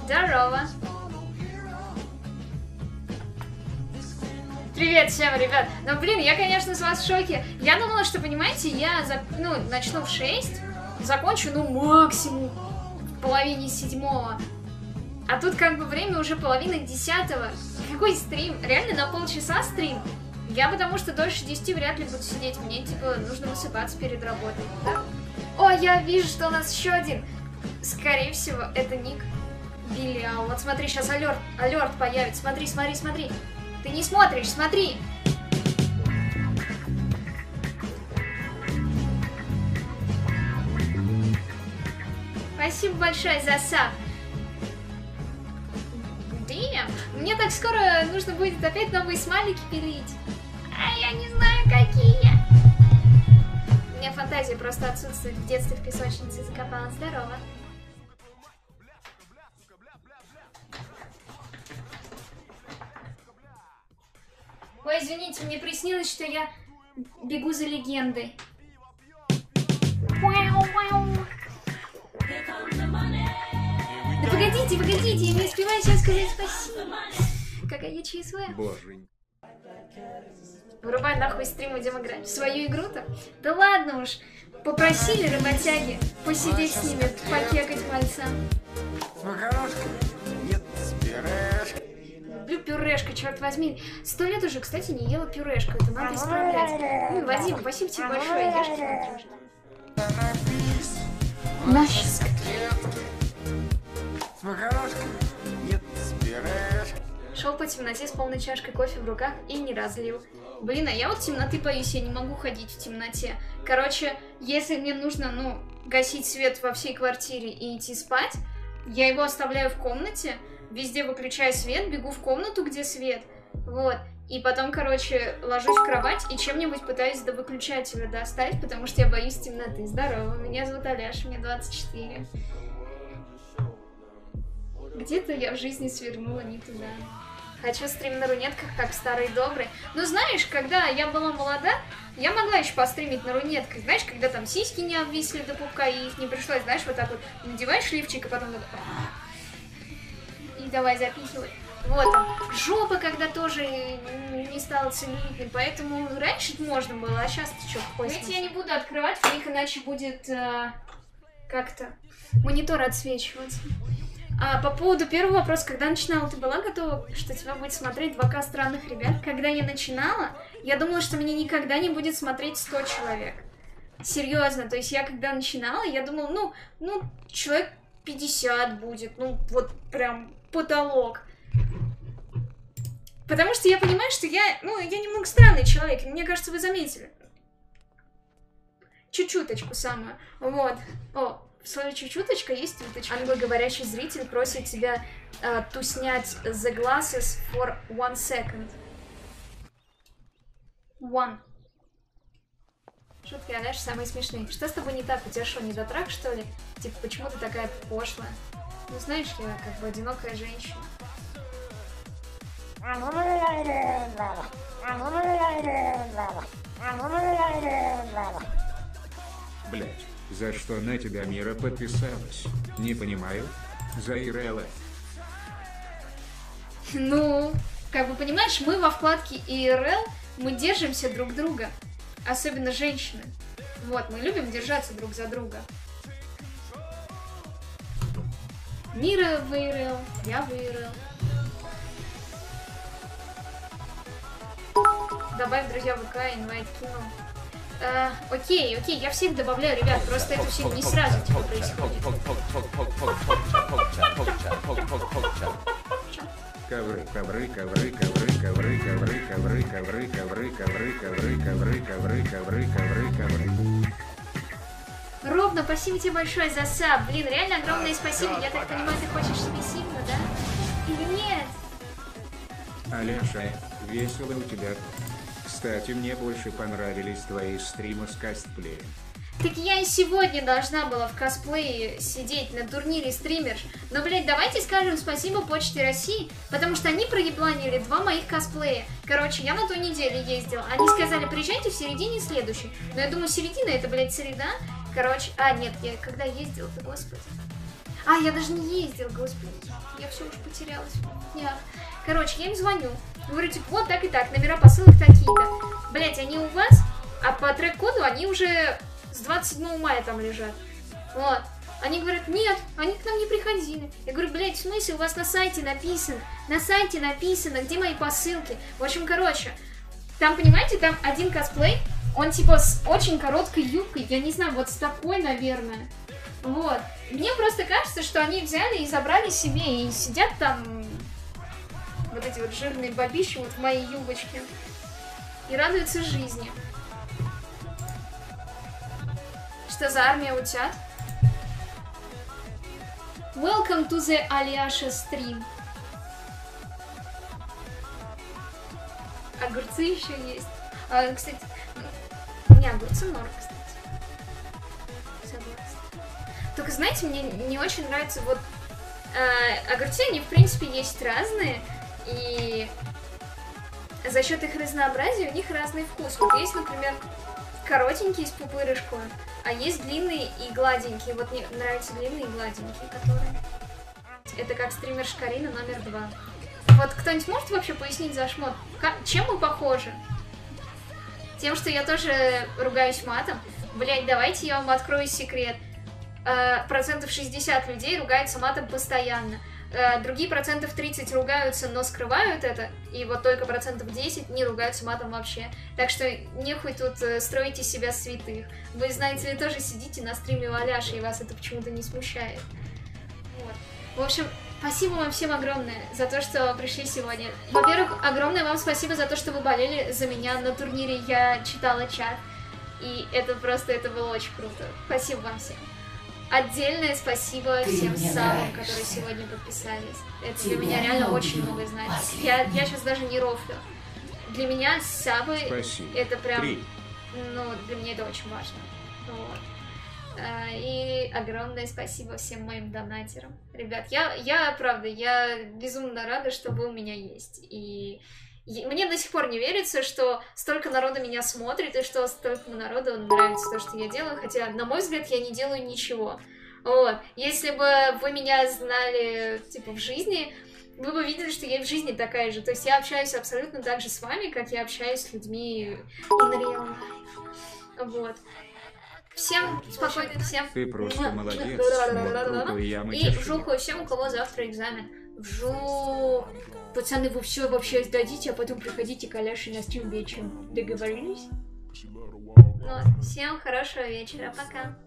Здорово. Привет всем, ребят. Ну, блин, я, конечно, с вас в шоке. Я думала, что, понимаете, я начну в 6, закончу, максимум в половине 7. А тут как бы время уже половина 10. Какой стрим? Реально на полчаса стрим? Я потому что дольше 10 вряд ли буду сидеть. Мне, типа, нужно высыпаться перед работой, да? О, я вижу, что у нас еще один. Скорее всего, это ник Беляу. Вот смотри, сейчас алерт появится. Смотри, смотри, смотри. Ты не смотришь, смотри. Спасибо большое за саб. Damn. Мне так скоро нужно будет опять новые смайлики пилить. А я не знаю, какие. У меня фантазия просто отсутствует. В детстве в песочнице закопала. Здорово. Ой, извините, мне приснилось, что я бегу за легендой. Да погодите, погодите, я не успеваю сейчас сказать спасибо. Какая я ЧСВ. Боже. Вырубай нахуй стрим, идем играть в свою игру-то. Да ладно уж, попросили работяги посидеть с ними, покекать мальцам. Люблю пюрешка, черт возьми. 100 лет уже, кстати, не ела пюрешку. Это надо исправлять. Вадим, спасибо тебе большое. Ешь что-нибудь. Нафиг. Шел по темноте с полной чашкой кофе в руках и не разлил. Блин, а я вот темноты боюсь, я не могу ходить в темноте. Короче, если мне нужно, гасить свет во всей квартире и идти спать, я его оставляю в комнате, везде выключаю свет, бегу в комнату, где свет, вот. И потом, короче, ложусь в кровать и чем-нибудь пытаюсь до выключателя достать, потому что я боюсь темноты. Здорово, меня зовут Аляша, мне 24. Где-то я в жизни свернула не туда. Хочу стрим на рунетках, как старый добрый. Ну, знаешь, когда я была молода, я могла еще постримить на рунетках. Знаешь, когда там сиськи не обвисли до пупка, и их не пришлось, знаешь, вот так вот надеваешь лифчик, и потом и давай запихивать. Вот там. Жопа, когда тоже не стала целлюлитной, поэтому раньше можно было, а сейчас ты что, какой смысл? Я не буду открывать, у них иначе будет как-то монитор отсвечиваться. А по поводу первого вопроса, когда начинала, ты была готова, что тебя будет смотреть 2К странных ребят? Когда я начинала, я думала, что меня никогда не будет смотреть 100 человек. Серьезно, то есть я когда начинала, я думала, человек 50 будет, вот прям потолок. Потому что я понимаю, что я немного странный человек, мне кажется, вы заметили. Чуть-чуточку самую, вот. О, в слове чуть-чуточка есть уточка. Англоговорящий зритель просит тебя to снять the glasses for 1 second. One. Шутки, Аляш, самые смешные. Что с тобой не так? У тебя что, недотрак, что ли? Типа, почему ты такая пошлая? Ну, знаешь, я как бы одинокая женщина. Блять, за что на тебя Мира подписалась? Не понимаю. За ИРЛ. Ну, как бы понимаешь, мы во вкладке ИРЛ, мы держимся друг друга. Особенно женщины. Вот, мы любим держаться друг за друга. Мира в ИРЛ, я в ИРЛ. Добавь, друзья, ВК, инвайт кинул. Окей, я всех добавляю, ребят, просто это все не сразу типа происходит. Ковры, ковры, ковры, ковры, ковры, ковры, ковры, ковры, ковры, ковры, ковры, ковры, ковры, ковры, ковры, ковры. Ровно, спасибо тебе большое за саб. Блин, реально огромное спасибо. Я так понимаю, ты хочешь себе сильно, да? Или нет? Аляша, весело у тебя. Кстати, мне больше понравились твои стримы с косплеем. Так я и сегодня должна была в косплее сидеть на турнире стримерш. Но, блядь, давайте скажем спасибо Почте России, потому что они проебланили 2 моих косплея. Короче, я на той неделе ездила. Они сказали, приезжайте в середине следующей. Но я думаю, середина это, блядь, среда. Короче, нет, я когда ездила-то, господи. А, я даже не ездил, господи. Я все уже потерялась. Нет. Короче, я им звоню. Говорю, типа, вот так и так, номера посылок такие-то. Блять, они у вас, а по трек-коду они уже с 27 мая там лежат. Вот. Они говорят, нет, они к нам не приходили. Я говорю, блядь, в смысле, у вас на сайте написано? На сайте написано, где мои посылки? В общем, короче, там, понимаете, там один косплей, он типа с очень короткой юбкой, я не знаю, вот с такой, наверное. Вот. Мне просто кажется, что они взяли и забрали себе, и сидят там вот эти вот жирные бабищи вот в моей юбочке. И радуются жизни. Что за армия утят? Welcome to the Alyasha stream. Огурцы еще есть. Кстати, не огурцы, норм, кстати. Согласна. Только, знаете, мне не очень нравится вот... огурцы, они, в принципе, есть разные. И за счет их разнообразия у них разный вкус. Вот есть, например, коротенькие с пупырышком, а есть длинные и гладенькие. Вот мне нравятся длинные и гладенькие, которые... Это как стример Шкарина номер 2. Вот кто-нибудь может вообще пояснить за шмот? Чем мы похожи? Тем, что я тоже ругаюсь матом. Блять, давайте я вам открою секрет. 60% людей ругаются матом постоянно. Другие 30% ругаются, но скрывают это. И вот только 10% не ругаются матом вообще. Так что нехуй тут строить из себя святых. Вы, знаете ли, тоже сидите на стриме у Аляши, и вас это почему-то не смущает. Вот. В общем, спасибо вам всем огромное за то, что пришли сегодня. Во-первых, огромное вам спасибо за то, что вы болели за меня на турнире. Я читала чат. И это было очень круто. Спасибо вам всем. Отдельное спасибо всем сабам, которые сегодня подписались. Это для меня реально очень много значит. Я сейчас даже не рофлю. Для меня сабы это прям... Ну, для меня это очень важно. Вот. И огромное спасибо всем моим донатерам. Ребят, правда, я безумно рада, что вы у меня есть. И мне до сих пор не верится, что столько народа меня смотрит, и что столько народу нравится то, что я делаю. Хотя, на мой взгляд, я не делаю ничего. Вот. Если бы вы меня знали, типа, в жизни, вы бы видели, что я и в жизни такая же. То есть я общаюсь абсолютно так же с вами, как я общаюсь с людьми in real life. Вот. Всем спокойной, всем... Ты просто молодец. И вжухаю всем, у кого завтра экзамен. Вжу... Пацаны, вы все вообще сдадите, а потом приходите к Аляше на стрим вечером. Договорились? Ну, всем хорошего вечера. Пока.